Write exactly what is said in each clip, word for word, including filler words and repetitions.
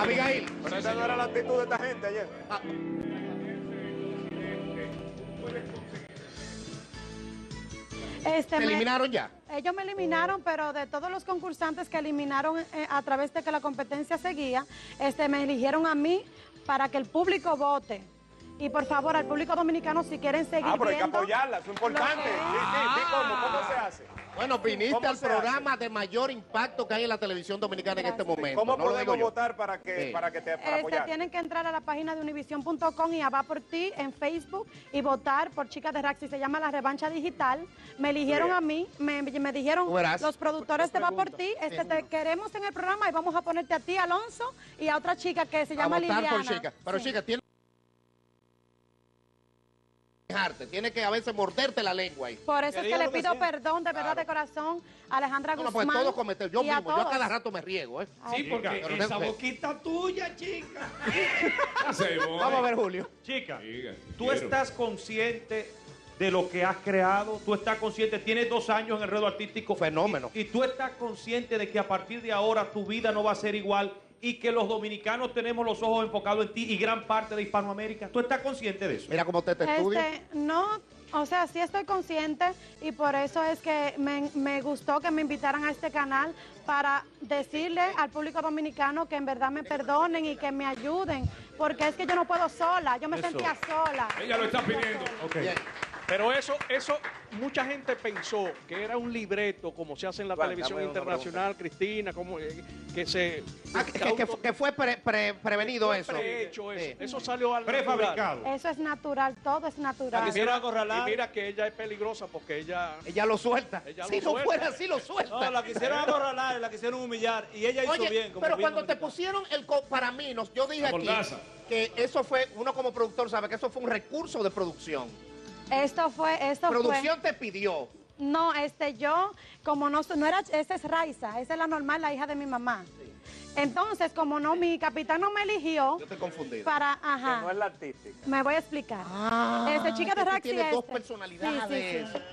Abigail. Pero esa no era la actitud de esta gente ayer. Ah. Este, ¿Te me- eliminaron ya? Ellos me eliminaron, pero de todos los concursantes que eliminaron eh, a través de que la competencia seguía, este, me eligieron a mí para que el público vote. Y por favor, al público dominicano, si quieren seguir Ah, pero hay que viendo, apoyarla, eso es importante. Lo que- Sí, sí, sí, ¿cómo? ¿Cómo se hace? Bueno, viniste ¿Cómo al se programa de mayor impacto que hay en la televisión dominicana en este momento. ¿Cómo no lo digo podemos yo. votar para que, Sí. para que te para Este, apoyar? tienen que entrar a la página de univision punto com y a Va por Ti en Facebook y votar por Chicas de Raxi. Se llama La Revancha Digital. Me eligieron Bien. a mí, me, me dijeron Tú verás. los productores de Va por Ti, este, te queremos en el programa y vamos a ponerte a ti, Alonso, y a otra chica que se A llama votar Liliana. por chica. Pero Sí. chica, tiene tiene que a veces morderte la lengua ahí. Por eso es que le pido perdón de verdad de corazón a Alejandra No, no, Guzmán. pues todos cometemos. Yo y a mismo, yo a todos. cada rato me riego, ¿eh? Ay, Sí, porque Pero esa tengo que- boquita tuya, chica. Vamos a ver, Julio. Chica, Diga, tú quiero. estás consciente de lo que has creado, tú estás consciente, tienes dos años en el redo artístico. Fenómeno. Y, y tú estás consciente de que a partir de ahora tu vida no va a ser igual y que los dominicanos tenemos los ojos enfocados en ti y gran parte de Hispanoamérica. ¿Tú estás consciente de eso? Mira cómo te, te estudio. Este, no, o sea, sí estoy consciente y por eso es que me, me gustó que me invitaran a este canal para decirle al público dominicano que en verdad me perdonen y que me ayuden, porque es que yo no puedo sola, yo me Eso. sentía sola. Ella lo está pidiendo. Ok. Bien. Pero eso, eso, mucha gente pensó que era un libreto, como se hace en la Vale, televisión dame una internacional, Cristina, como eh, que se... Ah, que, que- que fue- que fue pre- pre- prevenido fue eso. prehecho eso. Sí. Eso salió al natural. Prefabricado. Eso es natural, todo es natural. Y mira, y mira que ella es peligrosa porque ella... Ella lo suelta. Ella si lo no suelta. fuera así, lo suelta. No, la quisieron acorralar, la quisieron humillar y ella hizo Oye, bien. Como pero bien cuando te dominicana. pusieron el... co- Para mí, nos, yo dije La aquí mordaza. que eso fue, uno como productor sabe que eso fue un recurso de producción. Esto fue, esto Producción te pidió. fue. No, este, yo, como no, no era, esa es Raiza, esa es la normal, la hija de mi mamá. Entonces, como no, mi capitán no me eligió Yo estoy confundido. para, Que ajá, no es la artística. me voy a explicar. Ah, Este, chica de que tú Raxi tienes dos este. personalidades. Sí, sí, sí.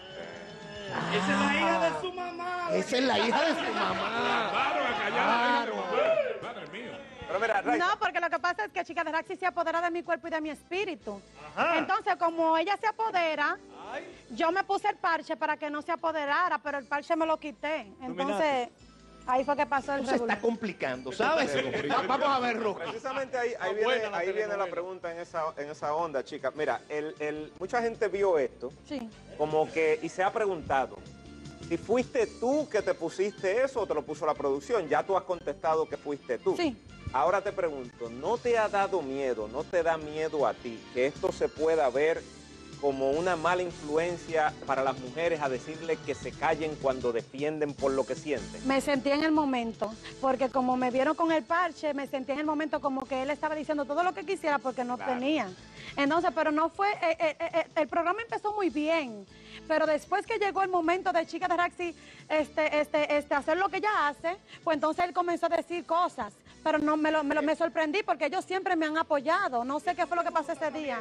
Esa es la hija de su mamá. Esa es la hija de su mamá. Claro, a callar. Claro. Madre mía. Pero mira, Raiza, No, porque lo que pasa es que Chica de Raxi se apodera de mi cuerpo y de mi espíritu. Entonces, como ella se apodera, yo me puse el parche para que no se apoderara, pero el parche me lo quité. Entonces, ahí fue que pasó el Eso se está revolú. complicando, ¿sabes? Va- Vamos a ver, Ruco. precisamente ahí, ahí, Está viene, buena la ahí viene la telenovela. pregunta en esa, en esa onda, chica. Mira, el, el, mucha gente vio esto Sí. como que y se ha preguntado si fuiste tú que te pusiste eso o te lo puso la producción. Ya tú has contestado que fuiste tú. Sí. Ahora te pregunto, ¿no te ha dado miedo, no te da miedo a ti que esto se pueda ver como una mala influencia para las mujeres a decirle que se callen cuando defienden por lo que sienten? Me sentí en el momento, porque como me vieron con el parche, me sentí en el momento como que él estaba diciendo todo lo que quisiera porque no Claro. tenía. Entonces, pero no fue, eh, eh, eh, el programa empezó muy bien, pero después que llegó el momento de Chica de Raxi este, este, este, hacer lo que ella hace, pues entonces él comenzó a decir cosas, pero no me, lo, me, lo- me sorprendí porque ellos siempre me han apoyado. No sé qué fue lo que pasó ese día.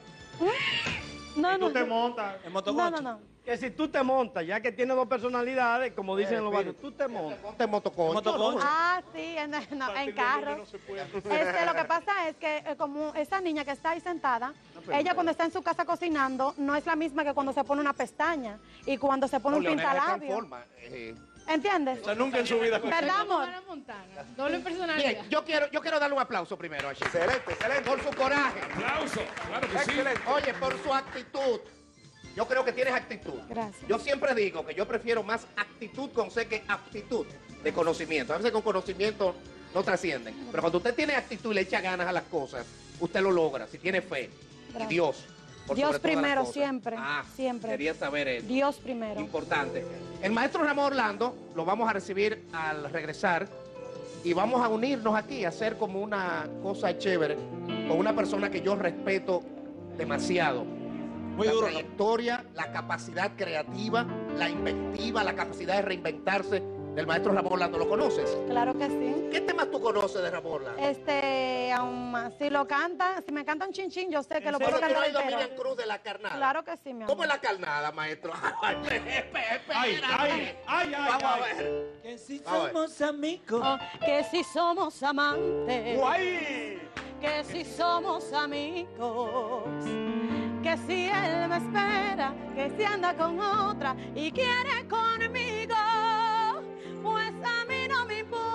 ¿Mm? No, Y tú no, te no. montas. En No, motoconcho. no, no. Que si tú te montas, ya que tienes dos personalidades, como dicen en los barrios, tú te montas. Ponte motoconcho. Motoconcho. ¿no? Ah, sí, en, no, en carro. No se puede. Este, lo que pasa es que eh, como esa niña que está ahí sentada, ella cuando está en su casa cocinando no es la misma que cuando se pone una pestaña y cuando se pone No, un Leonela se pintalabio. transforma. Eh, ¿Entiendes? O sea, nunca en su vida... ¿Verdad, amor? Doble personalidad. Bien, yo quiero, yo quiero darle un aplauso primero a Chica. Excelente, excelente. Por su coraje. Aplauso. Claro que sí. Excelente. Oye, por su actitud. Yo creo que tienes actitud. Gracias. Yo siempre digo que yo prefiero más actitud con C que aptitud de conocimiento. A veces con conocimiento no trascienden. Pero cuando usted tiene actitud y le echa ganas a las cosas, usted lo logra. Si tiene fe. Y Gracias. Dios. por Dios sobre todas las primero, cosas. siempre, Ah, siempre. Quería saber eso. Dios primero. Importante. El maestro Ramón Orlando lo vamos a recibir al regresar y vamos a unirnos aquí, a hacer como una cosa chévere con una persona que yo respeto demasiado. Muy la duro, ¿no? trayectoria, la capacidad creativa, la inventiva, la capacidad de reinventarse del maestro Ramón Orlando. ¿Lo conoces? Claro que sí. ¿Qué temas tú conoces de Ramón Orlando? Este, um, si lo cantan, si me cantan chin chin, yo sé que lo puedo ¿Pero tú no cantar has ido a entero. Miriam Cruz de la carnada? Claro que sí, mi amor. ¿Cómo es la carnada, maestro? Ay, espera, Ay, ay, ay, ay, Vamos a ay. ver. Que si Vamos a ver. somos amigos. Oh, que si somos amantes, ¡Guay! que si somos amigos, que si él me espera, que si anda con otra y quiere conmigo, pues a mí no me importa.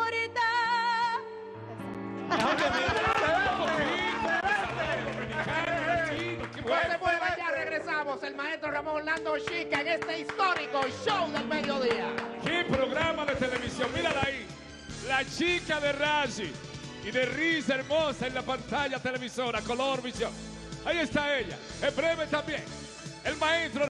No se muevan, ya regresamos. El maestro Ramón Orlando Chica en este histórico show del mediodía. ¿Qué programa de televisión? Mírala ahí. La chica de Raji y de risa hermosa en la pantalla televisora, Color Visión. Ahí está ella. En breve también. El maestro